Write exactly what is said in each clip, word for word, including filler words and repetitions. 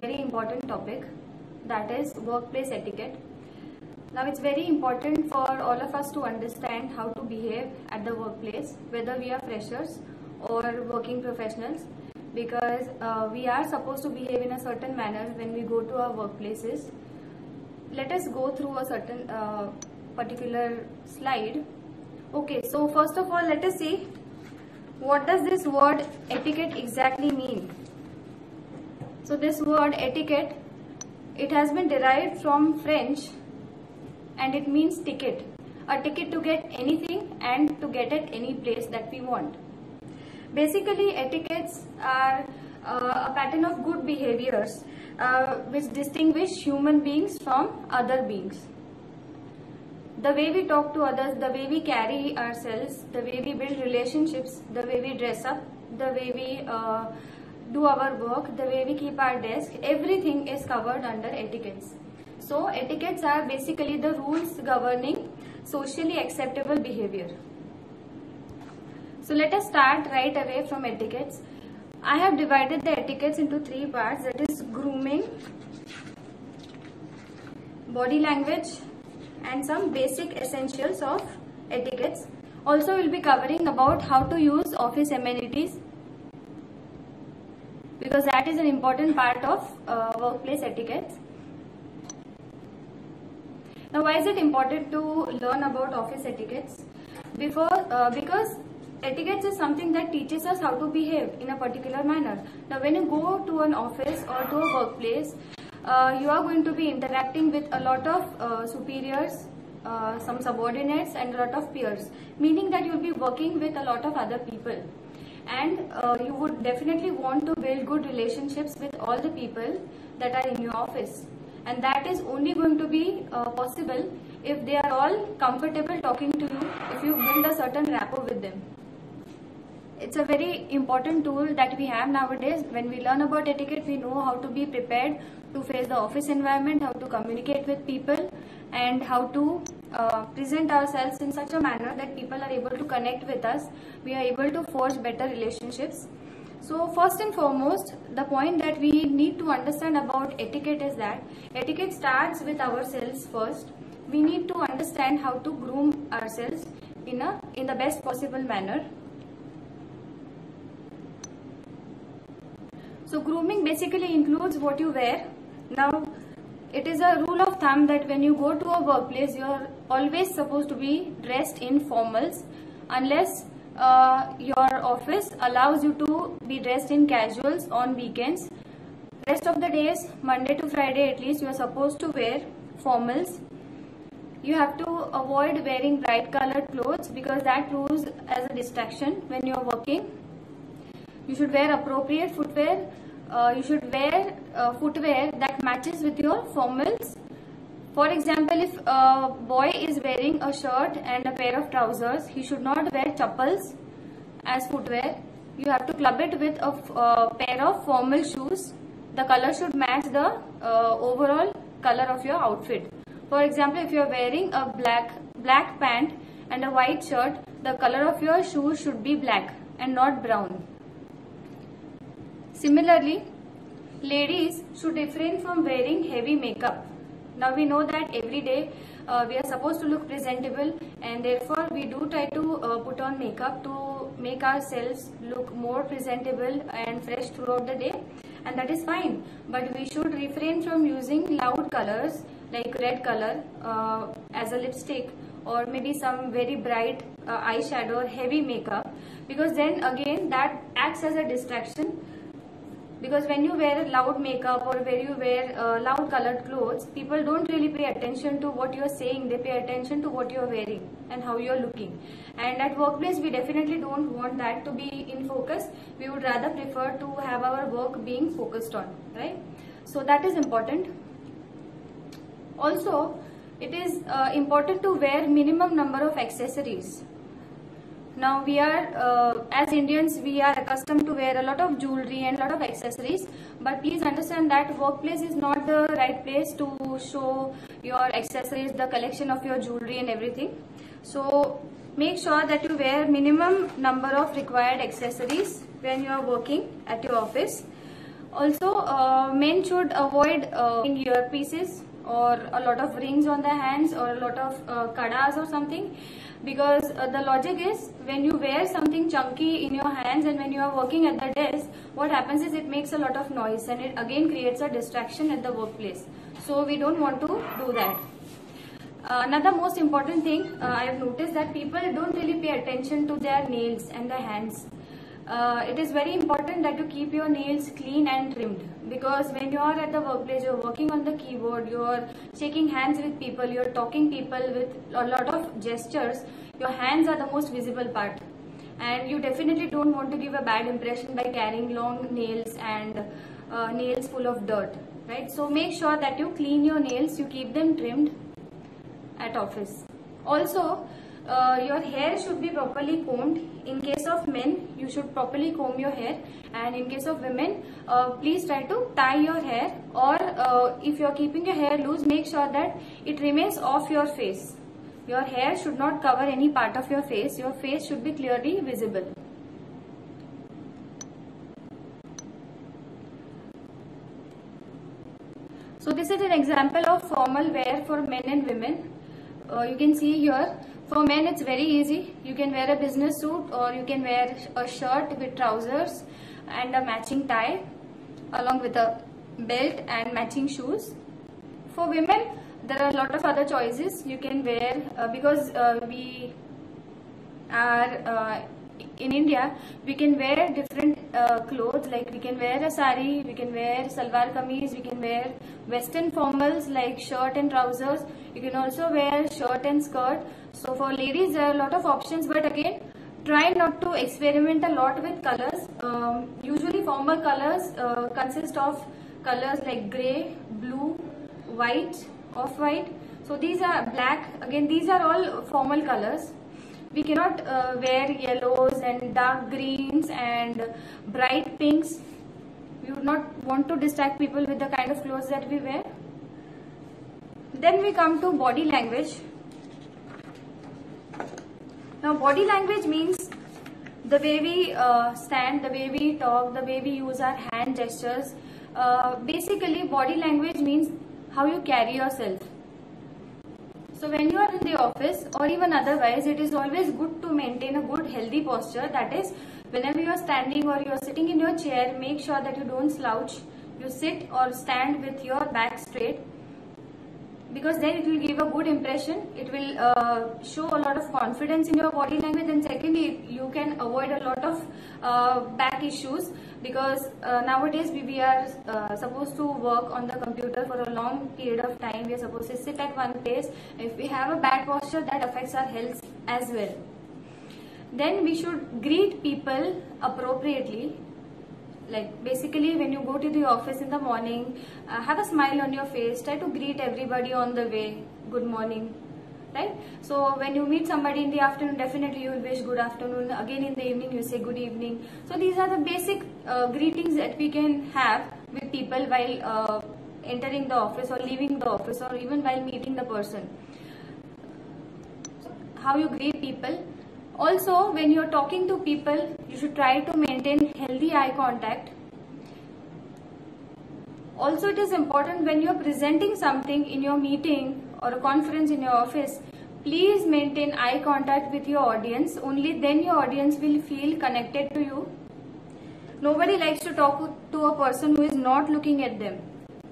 very important topic, that is workplace etiquette. Now it's very important for all of us to understand how to behave at the workplace, whether we are freshers or working professionals, because uh, we are supposed to behave in a certain manner when we go to our workplaces. Let us go through a certain uh, particular slide. Okay, so first of all, let us see what does this word etiquette exactly mean. So this word etiquette, it has been derived from French and it means ticket. A ticket to get anything and to get at any place that we want. Basically, etiquettes are uh, a pattern of good behaviors uh, which distinguish human beings from other beings. The way we talk to others, the way we carry ourselves, the way we build relationships, the way we dress up, the way we uh, do our work, the way we keep our desk, everything is covered under etiquettes. So etiquettes are basically the rules governing socially acceptable behavior. So let us start right away from etiquettes. I have divided the etiquettes into three parts, that is grooming, body language, and some basic essentials of etiquettes. Also we will be covering about how to use office amenities, because that is an important part of uh, workplace etiquette. Now, why is it important to learn about office etiquettes? Before, uh, because etiquettes is something that teaches us how to behave in a particular manner. Now, when you go to an office or to a workplace, uh, you are going to be interacting with a lot of uh, superiors, uh, some subordinates, and a lot of peers, meaning that you will be working with a lot of other people. And uh, you would definitely want to build good relationships with all the people that are in your office. And that is only going to be uh, possible if they are all comfortable talking to you, if you build a certain rapport with them. It's a very important tool that we have nowadays. When we learn about etiquette, we know how to be prepared to face the office environment, how to communicate with people, and how to uh, present ourselves in such a manner that people are able to connect with us. We are able to forge better relationships. So first and foremost, the point that we need to understand about etiquette is that etiquette starts with ourselves first. We need to understand how to groom ourselves in a in the best possible manner. So grooming basically includes what you wear. Now, it is a rule of thumb that when you go to a workplace, you are always supposed to be dressed in formals, unless uh, your office allows you to be dressed in casuals on weekends. Rest of the days, Monday to Friday at least, you are supposed to wear formals. You have to avoid wearing bright colored clothes because that proves as a distraction when you are working. You should wear appropriate footwear. Uh, you should wear uh, footwear that matches with your formals. For example, if a boy is wearing a shirt and a pair of trousers, he should not wear chappals as footwear. You have to club it with a uh, pair of formal shoes. The color should match the uh, overall color of your outfit. For example, if you are wearing a black black pant and a white shirt, the color of your shoes should be black and not brown. Similarly, ladies should refrain from wearing heavy makeup. Now we know that every day uh, we are supposed to look presentable, and therefore we do try to uh, put on makeup to make ourselves look more presentable and fresh throughout the day, and that is fine. But we should refrain from using loud colors like red color uh, as a lipstick, or maybe some very bright uh, eyeshadow or heavy makeup, because then again that acts as a distraction. Because when you wear loud makeup or when you wear uh, loud colored clothes, people don't really pay attention to what you are saying. They pay attention to what you are wearing and how you are looking. And at workplace, we definitely don't want that to be in focus. We would rather prefer to have our work being focused on, right? So that is important. Also, it is uh, important to wear minimum number of accessories. Now we are, uh, as Indians, we are accustomed to wear a lot of jewelry and a lot of accessories, but please understand that workplace is not the right place to show your accessories, the collection of your jewelry and everything. So make sure that you wear minimum number of required accessories when you are working at your office. Also, uh, men should avoid uh, earpieces or a lot of rings on their hands or a lot of uh, kadas or something, because uh, the logic is when you wear something chunky in your hands and when you are working at the desk, what happens is it makes a lot of noise and it again creates a distraction at the workplace. So we don't want to do that. Uh, another most important thing, uh, I have noticed that people don't really pay attention to their nails and their hands. Uh, it is very important that you keep your nails clean and trimmed, because when you are at the workplace, you are working on the keyboard, you are shaking hands with people, you are talking people with a lot of gestures. Your hands are the most visible part, and you definitely don't want to give a bad impression by carrying long nails and uh, nails full of dirt, right? So make sure that you clean your nails, you keep them trimmed at office. Also, uh, your hair should be properly combed. In case of men, you should properly comb your hair, and in case of women, uh, please try to tie your hair, or uh, if you are keeping your hair loose, make sure that it remains off your face. Your hair should not cover any part of your face. Your face should be clearly visible. So this is an example of formal wear for men and women. Uh, you can see here, for men it's very easy. You can wear a business suit, or you can wear a shirt with trousers and a matching tie along with a belt and matching shoes. For women, there are a lot of other choices you can wear, uh, because uh, we are uh, in India, we can wear different uh, clothes, like we can wear a sari, we can wear salwar kameez, we can wear western formals like shirt and trousers. You can also wear shirt and skirt. So for ladies, there are a lot of options, but again, try not to experiment a lot with colors. Um, usually formal colors uh, consist of colors like grey, blue, white, off-white. So these are black. Again, these are all formal colors. We cannot uh, wear yellows and dark greens and bright pinks. We would not want to distract people with the kind of clothes that we wear. Then we come to body language. Now, body language means the way we uh, stand, the way we talk, the way we use our hand gestures. Uh, basically, body language means how you carry yourself. So when you are in the office or even otherwise, it is always good to maintain a good healthy posture. That is, whenever you are standing or you are sitting in your chair, make sure that you don't slouch. You sit or stand with your back straight, because then it will give a good impression. It will uh, show a lot of confidence in your body language, and secondly, you can avoid a lot of uh, back issues, because uh, nowadays we, we are uh, supposed to work on the computer for a long period of time. We are supposed to sit at one place. If we have a bad posture, that affects our health as well. Then we should greet people appropriately. Like basically, when you go to the office in the morning, uh, have a smile on your face. Try to greet everybody on the way. Good morning, right? So when you meet somebody in the afternoon, definitely you will wish good afternoon. Again in the evening, you say good evening. So these are the basic uh, greetings that we can have with people while uh, entering the office or leaving the office, or even while meeting the person. So how you greet people. Also, when you are talking to people, you should try to maintain healthy eye contact. Also, it is important when you are presenting something in your meeting or a conference in your office, please maintain eye contact with your audience. Only then your audience will feel connected to you. Nobody likes to talk to a person who is not looking at them.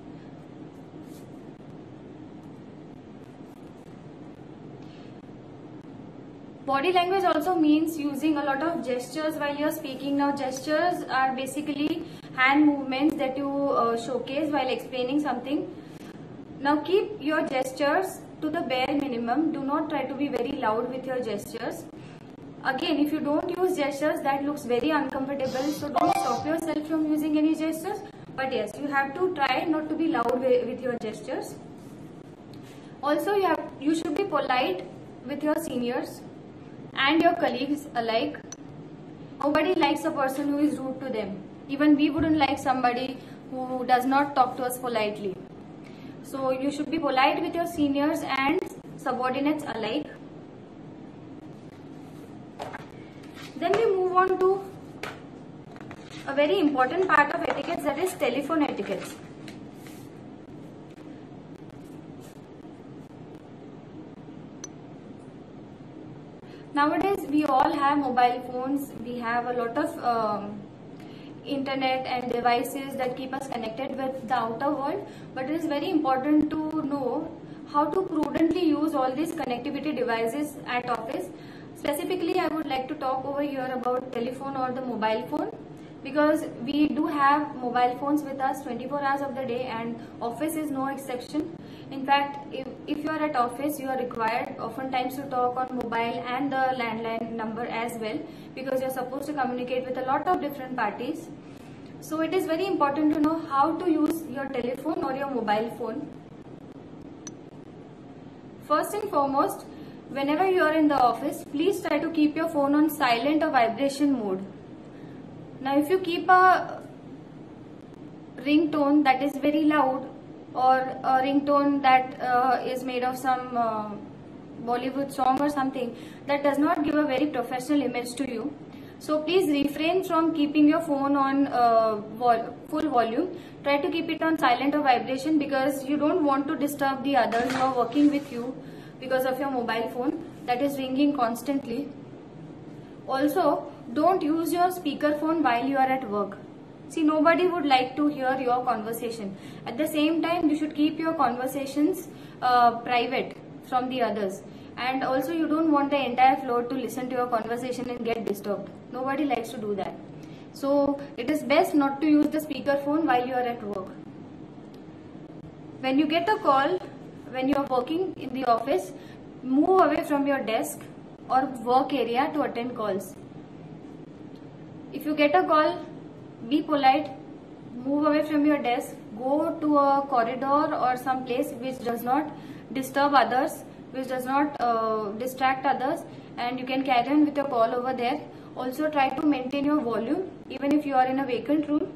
Body language also means using a lot of gestures while you are speaking. Now, gestures are basically hand movements that you uh, showcase while explaining something. Now, keep your gestures to the bare minimum. Do not try to be very loud with your gestures. Again, if you don't use gestures, that looks very uncomfortable. So, don't stop yourself from using any gestures. But yes, you have to try not to be loud with your gestures. Also, you have you should be polite with your seniors and your colleagues alike. Nobody likes a person who is rude to them. Even we wouldn't like somebody who does not talk to us politely. So you should be polite with your seniors and subordinates alike. Then we move on to a very important part of etiquette, that is telephone etiquette. Nowadays we all have mobile phones, we have a lot of um, internet and devices that keep us connected with the outer world, but it is very important to know how to prudently use all these connectivity devices at office. Specifically, I would like to talk over here about telephone or the mobile phone, because we do have mobile phones with us twenty-four hours of the day, and office is no exception. In fact, if, if you are at office, you are required oftentimes to talk on mobile and the landline number as well, because you are supposed to communicate with a lot of different parties. So it is very important to know how to use your telephone or your mobile phone. First and foremost, whenever you are in the office, please try to keep your phone on silent or vibration mode. Now, if you keep a ringtone that is very loud, or a ringtone that uh, is made of some uh, Bollywood song or something, that does not give a very professional image to you. So please refrain from keeping your phone on uh, vol full volume. Try to keep it on silent or vibration, because you don't want to disturb the others who are working with you because of your mobile phone that is ringing constantly. Also, don't use your speakerphone while you are at work. See, nobody would like to hear your conversation. At the same time, you should keep your conversations uh, private from the others. And also, you don't want the entire floor to listen to your conversation and get disturbed. Nobody likes to do that. So, it is best not to use the speakerphone while you are at work. When you get a call, when you are working in the office, move away from your desk or work area to attend calls. If you get a call, be polite, move away from your desk, go to a corridor or some place which does not disturb others, which does not uh, distract others, and you can carry on with your call over there. Also, try to maintain your volume even if you are in a vacant room.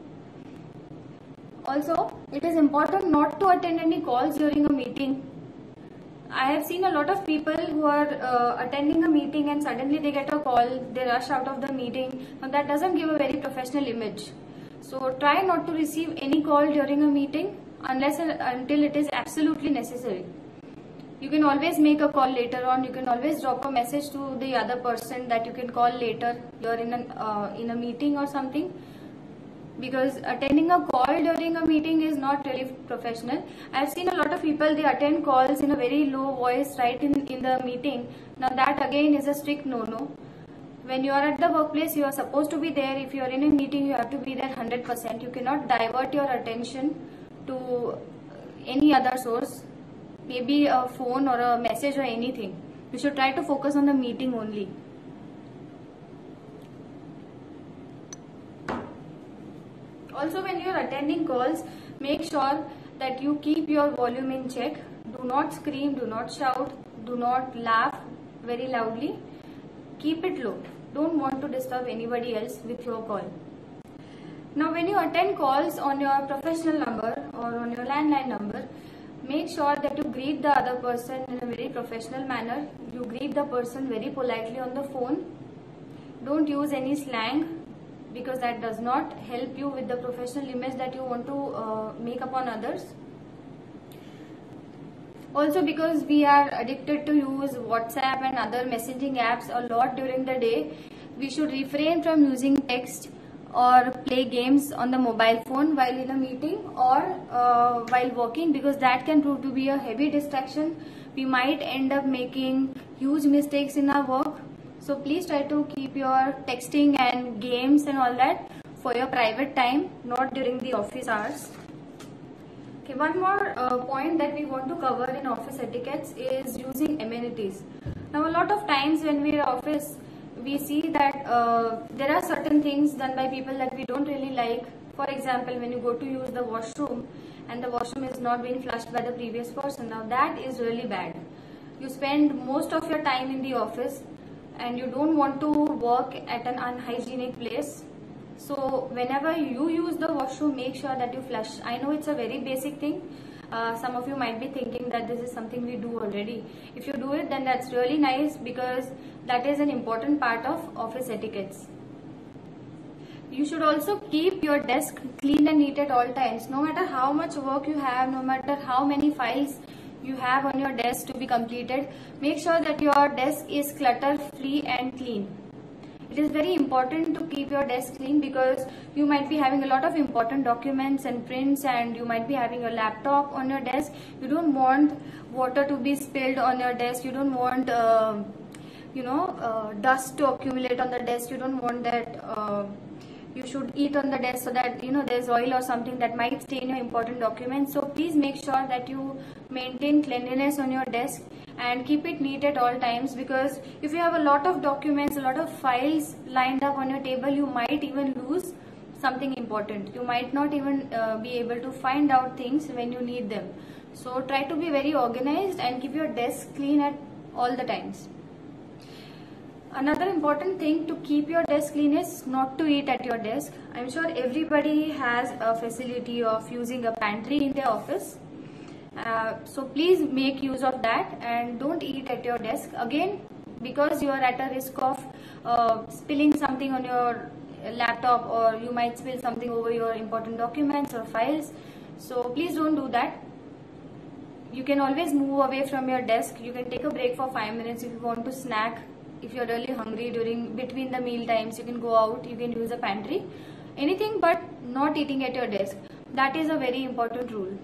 Also, it is important not to attend any calls during a meeting. I have seen a lot of people who are uh, attending a meeting and suddenly they get a call, they rush out of the meeting, and that doesn't give a very professional image. So try not to receive any call during a meeting unless and until it is absolutely necessary. You can always make a call later on, you can always drop a message to the other person that you can call later, you're in, an, uh, in a meeting or something. Because attending a call during a meeting is not really professional. I've seen a lot of people, they attend calls in a very low voice right in, in the meeting. Now that again is a strict no-no. When you are at the workplace, you are supposed to be there. If you are in a meeting, you have to be there one hundred percent. You cannot divert your attention to any other source, maybe a phone or a message or anything. You should try to focus on the meeting only. Also, when you are attending calls, make sure that you keep your volume in check. Do not scream, do not shout, do not laugh very loudly. Keep it low. Don't want to disturb anybody else with your call. Now, when you attend calls on your professional number or on your landline number, make sure that you greet the other person in a very professional manner. You greet the person very politely on the phone. Don't use any slang, because that does not help you with the professional image that you want to uh, make upon others. Also, because we are addicted to use WhatsApp and other messaging apps a lot during the day, we should refrain from using text or play games on the mobile phone while in a meeting or uh, while working, because that can prove to be a heavy distraction. We might end up making huge mistakes in our work. So please try to keep your texting and games and all that for your private time, not during the office hours. Okay, one more uh, point that we want to cover in office etiquettes is using amenities. Now, a lot of times when we are in office, we see that uh, there are certain things done by people that we don't really like. For example, when you go to use the washroom and the washroom is not being flushed by the previous person, now that is really bad. You spend most of your time in the office and you don't want to work at an unhygienic place. So whenever you use the washroom, make sure that you flush. I know it's a very basic thing. Uh, some of you might be thinking that this is something we do already. If you do it, then that's really nice, because that is an important part of office etiquettes. You should also keep your desk clean and neat at all times. No matter how much work you have, no matter how many files you have on your desk to be completed, make sure that your desk is clutter free and clean. It is very important to keep your desk clean because you might be having a lot of important documents and prints, and you might be having your laptop on your desk. You don't want water to be spilled on your desk. You don't want uh, you know uh, dust to accumulate on the desk. You don't want that uh, you should eat on the desk so that you know there's oil or something that might stain your important documents. So please make sure that you maintain cleanliness on your desk and keep it neat at all times, because if you have a lot of documents, a lot of files lined up on your table, you might even lose something important. You might not even uh, be able to find out things when you need them. So try to be very organized and keep your desk clean at all the times. Another important thing to keep your desk clean is not to eat at your desk. I'm sure everybody has a facility of using a pantry in their office. Uh, so please make use of that and don't eat at your desk. Again, because you are at a risk of uh, spilling something on your laptop, or you might spill something over your important documents or files. So please don't do that. You can always move away from your desk. You can take a break for five minutes if you want to snack. If you're really hungry during between the meal times, you can go out, you can use a pantry. Anything but not eating at your desk. That is a very important rule.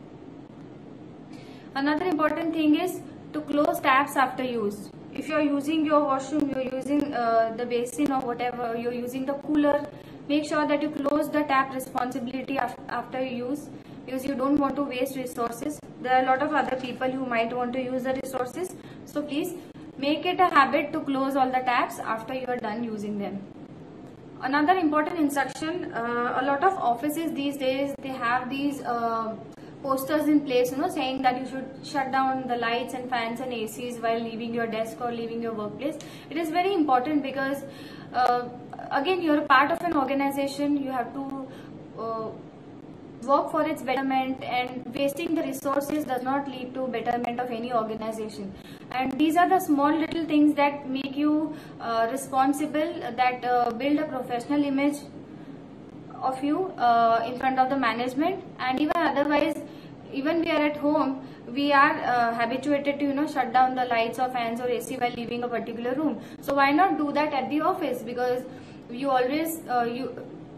Another important thing is to close taps after use. If you're using your washroom, you're using uh, the basin or whatever, you're using the cooler, make sure that you close the tap responsibility af after use, because you don't want to waste resources. There are a lot of other people who might want to use the resources. So please make it a habit to close all the taps after you are done using them. Another important instruction, uh, a lot of offices these days, they have these uh, posters in place, you know, saying that you should shut down the lights and fans and A Cs while leaving your desk or leaving your workplace. It is very important because uh, again, you're a part of an organization. You have to uh, work for its betterment, and wasting the resources does not lead to betterment of any organization. And these are the small little things that make you uh, responsible, that uh, build a professional image of you uh, in front of the management. And even otherwise, even we are at home, we are uh, habituated to you know shut down the lights or fans or A C while leaving a particular room. So why not do that at the office? Because you always uh, you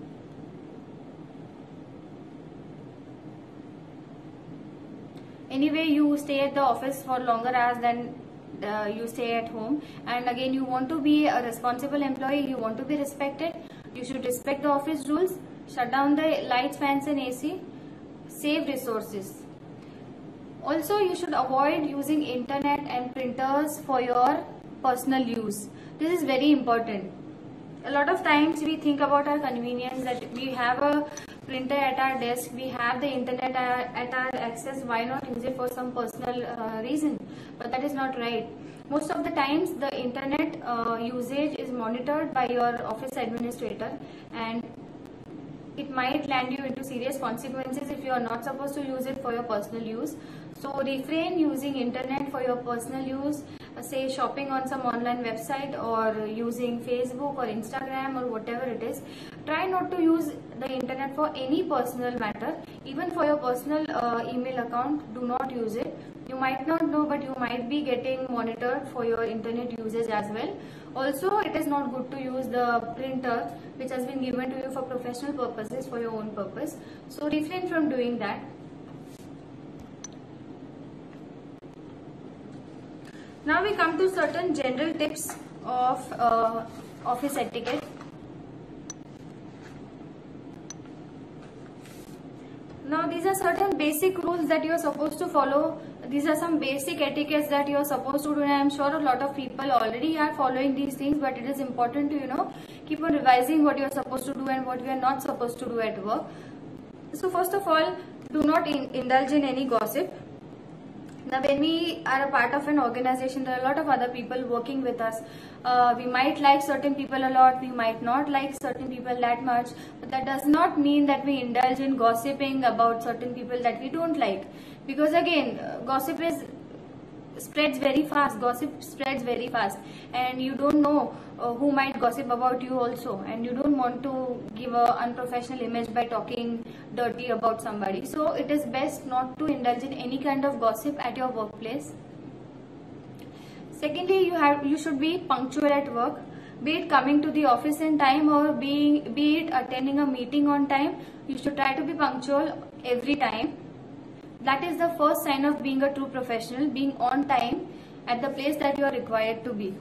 anyway you stay at the office for longer hours than uh, you stay at home. And again, you want to be a responsible employee, you want to be respected, you should respect the office rules, shut down the lights, fans and A C, save resources. Also, you should avoid using internet and printers for your personal use. This is very important. A lot of times we think about our convenience, that we have a printer at our desk, we have the internet at our access, why not use it for some personal uh, reason? But that is not right. Most of the times the internet uh, usage is monitored by your office administrator, and it might land you into serious consequences if you are not supposed to use it for your personal use. So refrain using internet for your personal use, uh, say shopping on some online website, or using Facebook or Instagram or whatever it is. Try not to use the internet for any personal matter. Even for your personal uh, email account, do not use it. You might not know, but you might be getting monitored for your internet usage as well. Also, it is not good to use the printer which has been given to you for professional purposes, for your own purpose. So refrain from doing that. Now we come to certain general tips of uh, office etiquette. Now these are certain basic rules that you are supposed to follow. These are some basic etiquettes that you are supposed to do, and I am sure a lot of people already are following these things, but it is important to you know keep on revising what you are supposed to do and what you are not supposed to do at work. So first of all, do not in indulge in any gossip. Now when we are a part of an organization, there are a lot of other people working with us. Uh, we might like certain people a lot, we might not like certain people that much, but that does not mean that we indulge in gossiping about certain people that we don't like. Because again, uh, gossip is spreads very fast. Gossip spreads very fast, and you don't know uh, who might gossip about you also, and you don't want to give a unprofessional image by talking dirty about somebody. So it is best not to indulge in any kind of gossip at your workplace. Secondly, you have you should be punctual at work. Be it coming to the office in time or being be it attending a meeting on time, you should try to be punctual every time. That is the first sign of being a true professional, being on time at the place that you are required to be.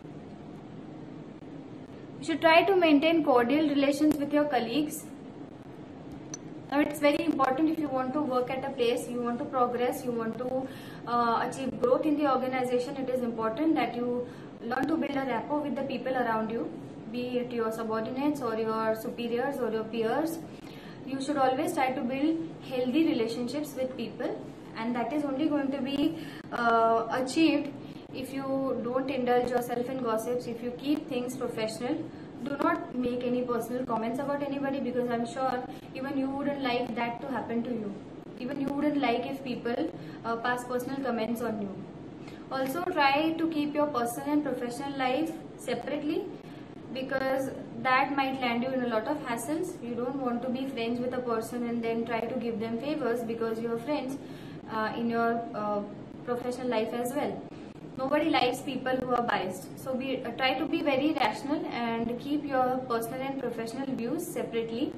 You should try to maintain cordial relations with your colleagues. Now, it's very important if you want to work at a place, you want to progress, you want to uh, achieve growth in the organization. It is important that you learn to build a rapport with the people around you, be it your subordinates or your superiors or your peers. You should always try to build healthy relationships with people, and that is only going to be uh, achieved if you don't indulge yourself in gossips, if you keep things professional. Do not make any personal comments about anybody, because I'm sure even you wouldn't like that to happen to you. Even you wouldn't like if people uh, pass personal comments on you. Also, try to keep your personal and professional life separately, because that might land you in a lot of hassles. You don't want to be friends with a person and then try to give them favors because you're friends uh, in your uh, professional life as well. Nobody likes people who are biased. So be, uh, try to be very rational and keep your personal and professional views separately.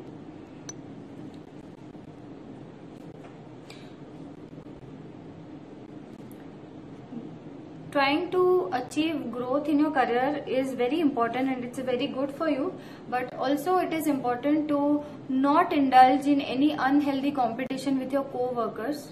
Trying to achieve growth in your career is very important, and it's very good for you, but also it is important to not indulge in any unhealthy competition with your co-workers,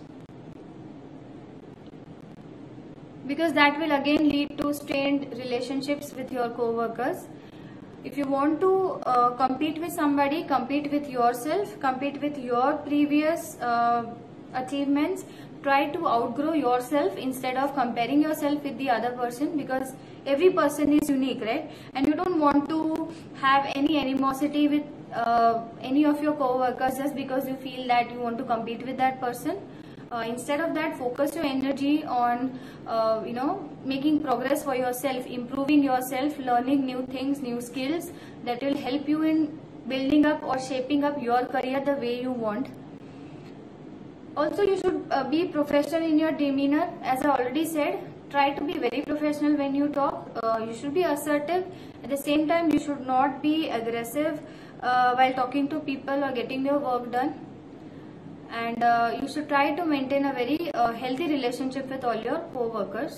because that will again lead to strained relationships with your co-workers. If you want to uh, compete with somebody, compete with yourself, compete with your previous uh, achievements. Try to outgrow yourself instead of comparing yourself with the other person, because every person is unique, right? And you don't want to have any animosity with uh, any of your co-workers just because you feel that you want to compete with that person. Uh, instead of that, focus your energy on uh, you know making progress for yourself, improving yourself, learning new things, new skills that will help you in building up or shaping up your career the way you want. Also, you should uh, be professional in your demeanor. As I already said, try to be very professional when you talk. Uh, you should be assertive. At the same time, you should not be aggressive uh, while talking to people or getting your work done. And uh, you should try to maintain a very uh, healthy relationship with all your co-workers.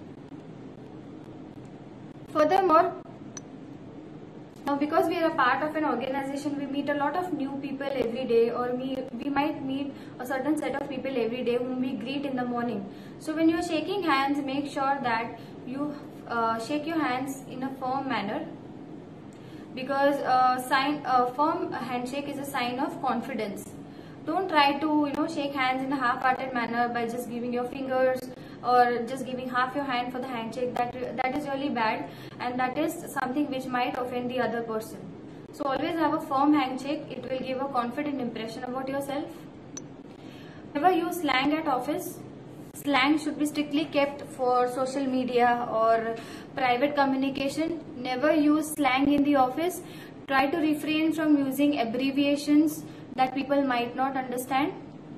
Furthermore, now, because we are a part of an organization, we meet a lot of new people every day, or we, we might meet a certain set of people every day whom we greet in the morning. So when you are shaking hands, make sure that you uh, shake your hands in a firm manner, because a sign, a firm handshake is a sign of confidence. Don't try to you know shake hands in a half-hearted manner by just giving your fingers or just giving half your hand for the handshake. That that is really bad, and that is something which might offend the other person. So always have a firm handshake. It will give a confident impression about yourself. Never use slang at office. Slang should be strictly kept for social media or private communication. Never use slang in the office. Try to refrain from using abbreviations that people might not understand.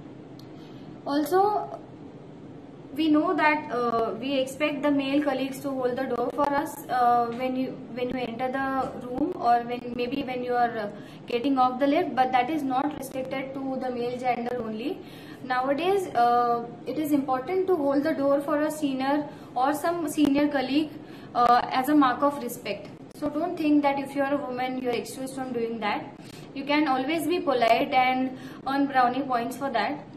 Also, we know that uh, we expect the male colleagues to hold the door for us uh, when you when you enter the room, or when maybe when you are uh, getting off the lift, but that is not restricted to the male gender only. Nowadays, uh, it is important to hold the door for a senior or some senior colleague uh, as a mark of respect. So don't think that if you are a woman, you are excused from doing that. You can always be polite and earn brownie points for that.